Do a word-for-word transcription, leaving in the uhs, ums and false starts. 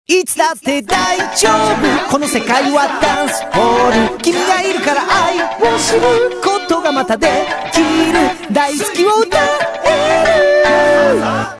いつだって大丈夫、この世界はダンスホール。君がいるから愛を知ることがまたできる。大好きを歌える